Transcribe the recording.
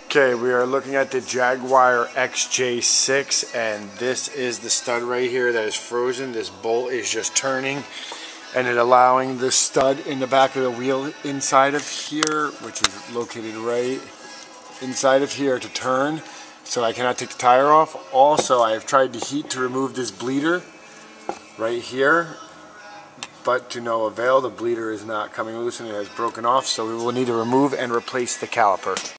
Okay, we are looking at the Jaguar XJ6, and this is the stud right here that is frozen. This bolt is just turning and it allowing the stud in the back of the wheel inside of here, which is located right inside of here, to turn, so I cannot take the tire off. Also, I have tried to heat to remove this bleeder right here, but to no avail. The bleeder is not coming loose and it has broken off, so we will need to remove and replace the caliper.